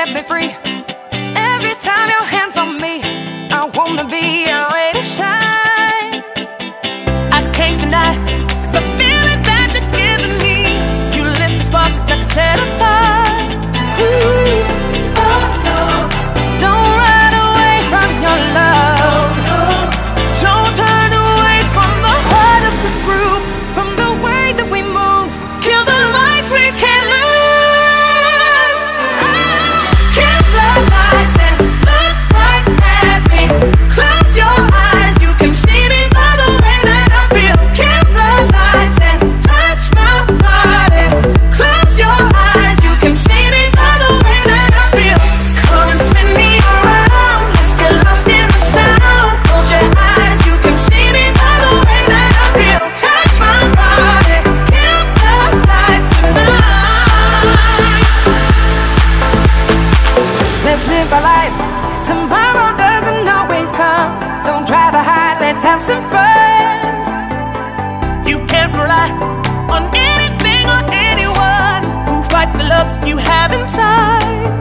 set me free. Every time your hands on me, I wanna be your way to shine. I can't deny the feeling that you're giving me. You lit the spark that set a fire. Ooh, oh no. Don't run away from your love. Don't turn away from the heart of the groove, from the way that we move. Kill the lights, we can't lose. Kill the lights and look right at me. Close your eyes, you can see me by the way that I feel. Kill the lights and touch my body. Close your eyes, you can see me by the way that I feel. Come and spin me around, let's get lost in the sound. Close your eyes, you can see me by the way that I feel. Touch my body, kill the lights tonight. Let's live our life. Tomorrow doesn't always come. Don't try to hide, let's have some fun. You can't rely on anything or anyone who fights the love you have inside.